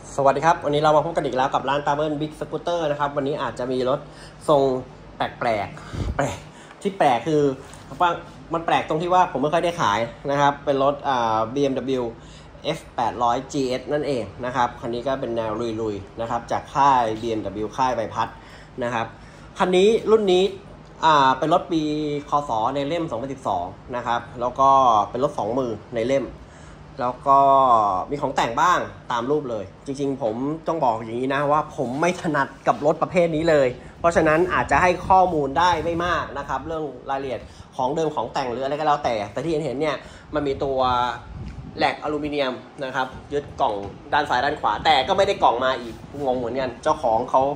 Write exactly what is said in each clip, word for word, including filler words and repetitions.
สวัสดีครับวันนี้เรามาพบกันอีกแล้วกับร้านตาเบิ้ลบิ๊กสกูตเตอร์นะครับวันนี้อาจจะมีรถทรงแปลกๆแปลกที่แปลกคือว่ามันแปลกตรงที่ว่าผมไม่ค่อยได้ขายนะครับเป็นรถอ่า บี เอ็ม ดับเบิลยู เอฟ แปดร้อย จี เอส นั่นเองนะครับคันนี้ก็เป็นแนวลุยๆนะครับจากค่าย บี เอ็ม ดับเบิลยู ค่ายใบพัดนะครับคันนี้รุ่นนี้อ่าเป็นรถปีคศในเล่มสองพันสิบสองนะครับแล้วก็เป็นรถสองมือในเล่มแล้วก็มีของแต่งบ้างตามรูปเลยจริงๆผมต้องบอกอย่างนี้นะว่าผมไม่ถนัดกับรถประเภทนี้เลยเพราะฉะนั้นอาจจะให้ข้อมูลได้ไม่มากนะครับเรื่องรายละเอียดของเดิมของแต่งหรืออะไรก็แล้วแต่แต่ที่เห็นเห็นเนี่ยมันมีตัวแหลกอลูมิเนียมนะครับยึดกล่องด้านซ้ายด้านขวาแต่ก็ไม่ได้กล่องมาอีกงงเหมือนกันเจ้าของเขา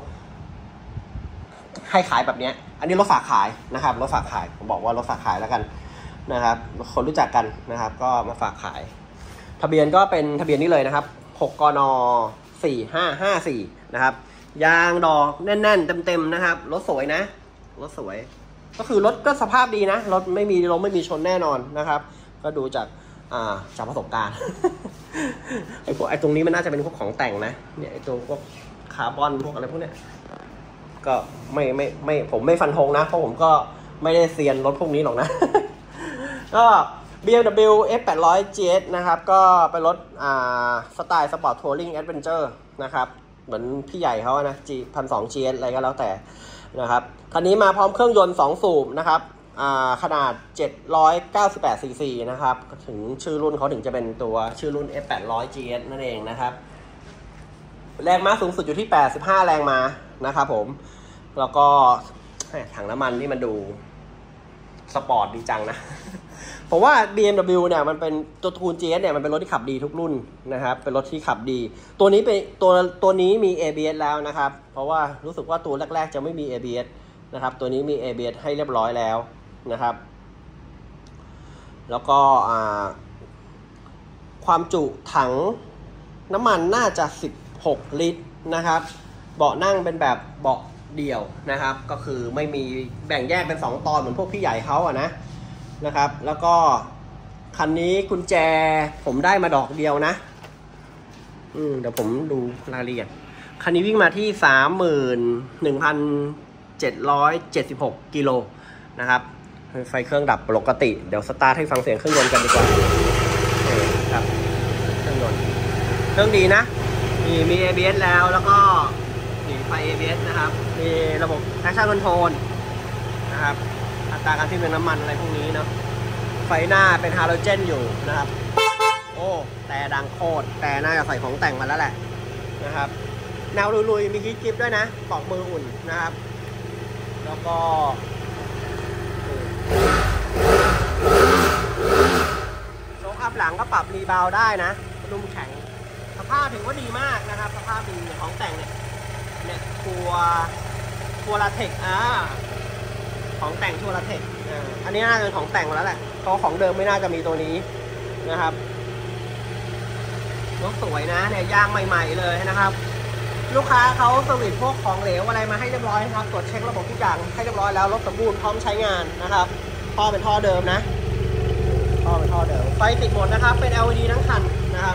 ให้ขายแบบนี้อันนี้รถฝากขายนะครับรถฝากขายผมบอกว่ารถฝากขายแล้วกันนะครับคนรู้จักกันนะครับก็มาฝากขายทะเบียนก็เป็นทะเบียนนี้เลยนะครับหกกนสี่ห้าห้าสี่นะครับยางดอกแน่นๆเต็มๆนะครับรถสวยนะรถสวยก็คือรถก็สภาพดีนะรถไม่มีลมไม่มีชนแน่นอนนะครับก็ดูจากอ่าจากประสบการณ์ ไอ้พวกไอ้ตรงนี้มันน่าจะเป็นพวกของแต่งนะเนี่ยไอ้ตัวพวกคาร์บอนพวกอะไรพวกเนี้ยก็ไม่ไม่ไม่ผมไม่ฟันธงนะเพราะผมก็ไม่ได้เซียนรถพวกนี้หรอกนะ ก็ บี เอ็ม ดับเบิลยู เอฟ แปดร้อย จี เอส นะครับก็เป็นรถอ่าสไตล์สปอร์ตทัวริงแอดเวนเจอร์นะครับเหมือนพี่ใหญ่เขานะ G หนึ่งพันสองร้อย จี เอส อะไรก็แล้วแต่นะครับคันนี้มาพร้อมเครื่องยนต์สองสูบนะครับอ่าขนาดเจ็ดร้อยเก้าสิบแปดซีซีนะครับถึงชื่อรุ่นเขาถึงจะเป็นตัวชื่อรุ่น เอฟ แปดร้อย จี เอส นั่นเองนะครับแรงม้าสูงสุดอยู่ที่แปดสิบห้าแรงม้านะครับผมแล้วก็ถังน้ำมันนี่มันดูสปอร์ตดีจังนะผมว่า บี เอ็ม ดับเบิลยู เนี่ยมันเป็นตัวทูน จี เอส เนี่ยมันเป็นรถที่ขับดีทุกรุ่นนะครับเป็นรถที่ขับดีตัวนี้เป็นตัวตัวนี้มี เอ บี เอส แล้วนะครับเพราะว่ารู้สึกว่าตัวแรกๆจะไม่มี เอ บี เอส นะครับตัวนี้มี เอ บี เอส ให้เรียบร้อยแล้วนะครับแล้วก็ความจุถังน้ำมันน่าจะสิบหกลิตรนะครับเบาะนั่งเป็นแบบเบาะเดี่ยวนะครับก็คือไม่มีแบ่งแยกเป็นสองตอนเหมือนพวกพี่ใหญ่เขาอะนะนะครับแล้วก็คันนี้กุญแจผมได้มาดอกเดียวนะอืมเดี๋ยวผมดูรายละเอียดคันนี้วิ่งมาที่ สามหมื่นหนึ่งพันเจ็ดร้อยเจ็ดสิบหก กิโลนะครับไฟเครื่องดับปกติเดี๋ยวสตาร์ทให้ฟังเสียงเครื่องยนต์กันดีกว่าครับเครื่องยนต์เครื่องดีนะมีมี เอ บี เอส แล้วแล้วก็มีไฟ เอ บี เอส นะครับมีระบบ traction control นะครับอัตราการทิ้งน้ำมันอะไรพวกนี้เนาะไฟหน้าเป็นฮาโลเจนอยู่นะครับโอ้แต่ดังโคตรแต่น่าจะใส่ของแต่งมาแล้วแหละนะครับแนวลุยๆมีฮิตกริปด้วยนะปอกมืออุ่นนะครับแล้วก็โชคอัพหลังก็ปรับรีบาวได้นะนุ่มแข็งสภาพถือว่าดีมากนะครับสภาพดีของแต่งเนี่ยเนี่ยตัวตัวลาเทคอ่าของแต่งชัวร์ลาเทคอันนี้น่าจะเป็นของแต่งแล้วแหละเพราะของเดิมไม่น่าจะมีตัวนี้นะครับรถสวยนะเนี่ยยางใหม่ๆเลยนะครับลูกค้าเขาเซอร์วิสพวกของเหลวอะไรมาให้เรียบร้อยนะครับตรวจเช็คระบบทุกอย่างให้เรียบร้อยแล้วรถสมบูรณ์พร้อมใช้งานนะครับท่อเป็นท่อเดิมนะท่อเป็นท่อเดิมไฟติดหมดนะครับเป็น แอล อี ดี ทั้งคันนะครับ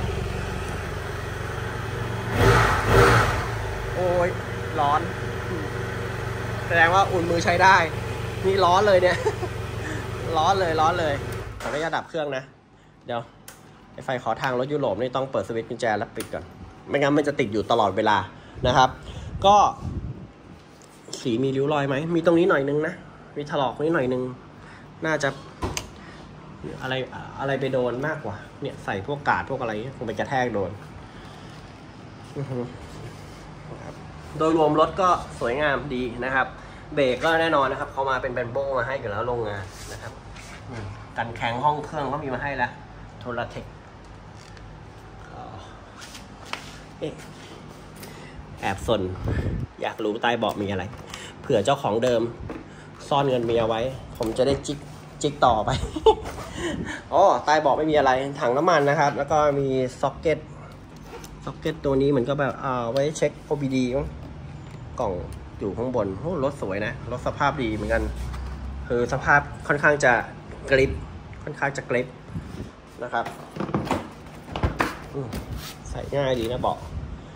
โอ้ยร้อนแสดงว่าอุ่นมือใช้ได้นี่ร้อนเลยเนี่ยร้อนเลยร้อนเลยขออนุญาตดับเครื่องนะเดี๋ยวไฟไฟขอทางรถยุโรปนี่ต้องเปิดสวิตช์กุญแจแล้วปิดก่อนไม่งั้นมันจะติดอยู่ตลอดเวลานะครับก็สีมีริ้วรอยไหมมีตรงนี้หน่อยนึงนะมีถลอกนิดหน่อยนึงน่าจะอะไรอะไรไปโดนมากกว่าเนี่ยใส่พวกกาดพวกอะไรคงไปกระแทกโดนโดยรวมรถก็สวยงามดีนะครับเบรกก็แน่นอนนะครับเขามาเป็นแบนโบมาให้อยู่แล้วโรงงานนะครับกันแข็งห้องเครื่องก็มีมาให้แล้วโทรเทคแอบสนอยากรู้ใต้เบาะมีอะไรเผื่อเจ้าของเดิมซ่อนเงินเมียไว้ผมจะได้จิกจิกต่อไป อ๋อใต้เบาะไม่มีอะไรถังน้ำมันนะครับแล้วก็มีซ็อกเก็ตซ็อกเก็ตตัวนี้เหมือนก็แบบอ่าไว้เช็ค โอ บี ดี กล่องอยู่ข้างบนโอ้รถสวยนะรถสภาพดีเหมือนกันคือสภาพค่อนข้างจะกริปค่อนข้างจะกริปนะครับใส่ง่ายดีนะเบาะ น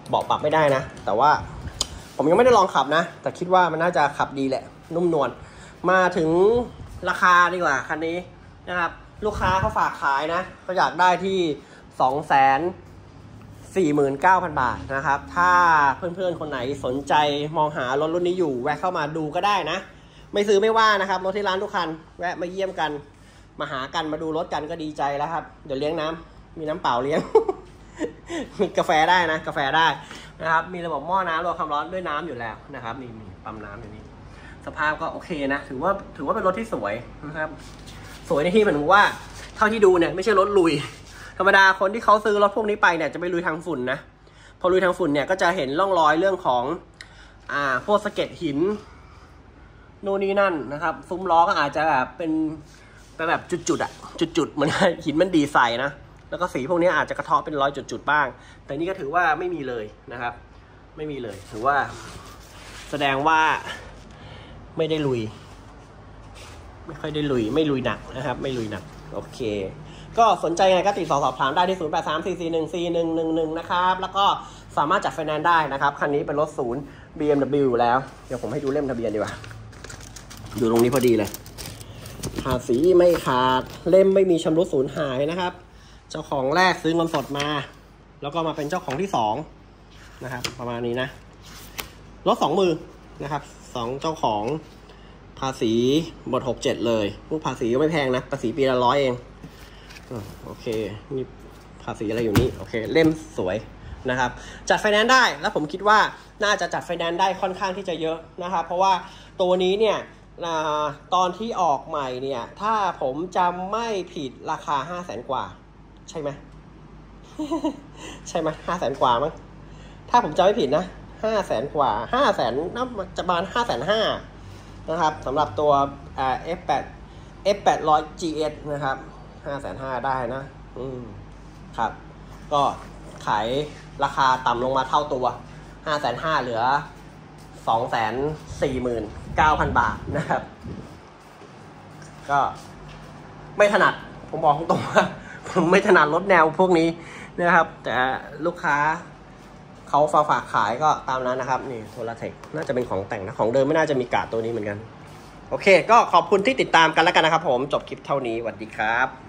เบาะปรับไม่ได้นะแต่ว่าผมยังไม่ได้ลองขับนะแต่คิดว่ามันน่าจะขับดีแหละนุ่มนวลมาถึงราคาดีกว่าคันนี้นะครับลูกค้าเขาฝากขายนะเขาอยากได้ที่ สองแสนสี่หมื่นเก้าพัน บาทนะครับถ้าเพื่อนๆคนไหนสนใจมองหารถรุ่นนี้อยู่แวะเข้ามาดูก็ได้นะไม่ซื้อไม่ว่านะครับรถที่ร้านทุกคันแวะมาเยี่ยมกันมาหากันมาดูรถกันก็ดีใจแล้วครับเดี๋ยวเลี้ยงน้ำมีน้ำเปล่าเลี้ยง มีกาแฟได้นะกาแฟได้นะครับมีระบบหม้อน้ำรอความร้อนด้วยน้ำอยู่แล้วนะครับมีมีปั๊มน้ำอยู่นี่สภาพก็โอเคนะถือว่าถือว่าเป็นรถที่สวยนะครับสวยในที่หมายถึงว่าเท่าที่ดูเนี่ยไม่ใช่รถลุยธรรมดาคนที่เขาซื้อรถพวกนี้ไปเนี่ยจะไปลุยทางฝุ่นนะพอลุยทางฝุ่นเนี่ยก็จะเห็นร่องรอยเรื่องของอ่าพวกสะเก็ดหินนู่นนี่นั่นนะครับซุ้มล้อก็อาจจะแบบเป็นเป็นแบบจุดๆอ่ะจุดๆเหมือนหินมันดีใส่นะแล้วก็สีพวกนี้อาจจะกระเทาะเป็นรอยจุดๆบ้างแต่นี่ก็ถือว่าไม่มีเลยนะครับไม่มีเลยถือว่าแสดงว่าไม่ได้ลุยไม่ค่อยได้ลุยไม่ลุยหนักนะครับไม่ลุยหนักโอเคก็สนใจไงก็ติดต่อสอบถามได้ที่ศูนย์ แปด สาม สี่ สี่ หนึ่ง สี่ หนึ่ง หนึ่ง หนึ่งนะครับแล้วก็สามารถจัดไฟแนนซ์ได้นะครับคันนี้เป็นรถศูนย์ บี เอ็ม ดับเบิลยู แล้วเดี๋ยวผมให้ดูเล่มทะเบียนดีกว่าอยู่ตรงนี้พอดีเลยภาษีไม่ขาดเล่มไม่มีชำรุดสูญหายนะครับเจ้าของแรกซื้อเงินสดมาแล้วก็มาเป็นเจ้าของที่สองนะครับประมาณนี้นะรถสองมือนะครับสองเจ้าของภาษีหมดหกเจ็ดเลยพวกภาษีก็ไม่แพงนะภาษีปีละร้อยเองโอเคมีภาษีอะไรอยู่นี่โอเคเล่มสวยนะครับจัดไฟแนนซ์ได้แล้วผมคิดว่าน่าจะจัดไฟแนนซ์ได้ค่อนข้างที่จะเยอะนะครับเพราะว่าตัวนี้เนี่ยตอนที่ออกใหม่เนี่ยถ้าผมจำไม่ผิดราคาห้าแสนกว่าใช่ไหม ใช่ไหมห้าแสนกว่ามั้งถ้าผมจำไม่ผิดนะห้าแสนกว่าห้าแสนน่าจะประมาณห้าแสนห้านะครับสำหรับตัว เอฟ แปด เอฟ แปดร้อย จี เอส นะครับห้าแสนห้าได้นะอืมครับก็ขายราคาต่ำลงมาเท่าตัวห้าแสนห้าเหลือสองแสนสี่หมื่นเก้าพัน บาทนะครับก็ไม่ถนัดผมบอกตรงว่าผมไม่ถนัดรถแนวพวกนี้นะครับแต่ลูกค้าเขาฝากฝากขายก็ตามนั้นนะครับนี่โทรเทคน่าจะเป็นของแต่งนะของเดิมไม่น่าจะมีการ์ดตัวนี้เหมือนกันโอเคก็ขอบคุณที่ติดตามกันแล้วกันนะครับผมจบคลิปเท่านี้สวัสดีครับ